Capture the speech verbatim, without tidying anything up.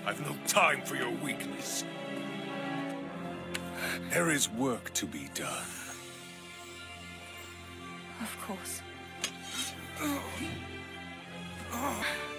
I've no time for your weakness. There is work to be done. Of course.